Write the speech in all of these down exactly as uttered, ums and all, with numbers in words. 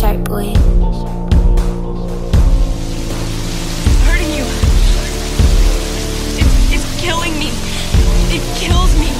Sharpboi. Hurting you. It, it's killing me. It kills me.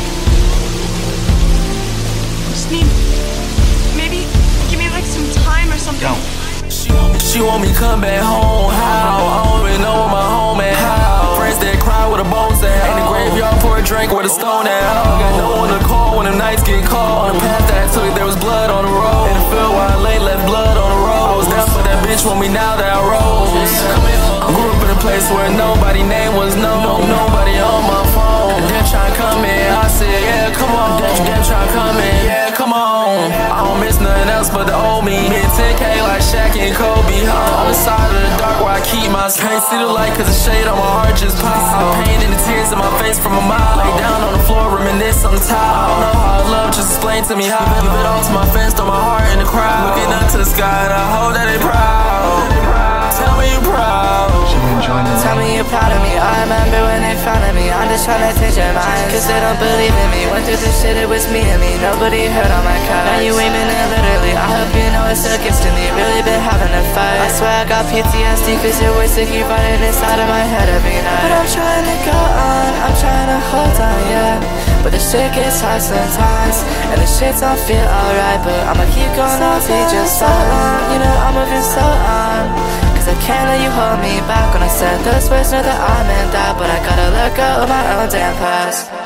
I just need, maybe give me like some time or something. Yo. She want me, she want me come back home. How? I don't even know where my home at. How? Friends that cry with a bones at. In the graveyard pour a drink with a stone at. I got no one to call when the nights get cold. On the path that I took, there was blood on the road. In the field where I lay, left blood on the road. I was down for that bitch want me now that I rose. I grew up in a place where nobody name was known. Nobody on my phone. And then try to come in. I said, yeah, come on. Then try to come in. Yeah, come on. I don't miss nothing else but the old me. Me and ten K like Shaq and Kobe. On the side of the dark where I keep my can't see the light cause the shade on my heart just popped. The pain and the tears in my face from a mile. Lay down on the floor, reminisce on the tile. I don't know how I love, just explain to me how. Give it all to my fans, throw my heart in the crowd. Looking up to the sky and I hope that they proud. Tell me you're proud. Tell me you're proud of me. I remember when they found me. I'm just trying to change your mind, cause they don't believe in me. Went through this shit, it was me and me. Nobody heard on my car. Now you aiming it literally. I hope you know it's still gets to me. Really been having a fight. I swear I got P T S D cause your words to keep running inside of my head every night. But I'm trying to go on, I'm trying to hold on, yeah. But the shit gets hard sometimes, and the shit don't feel alright. But I'ma keep going, I'll be just so long. You know I'm moving so on, cause I can't let you hold me back. When I said those words, know that I meant that. But I gotta let go of my own damn past.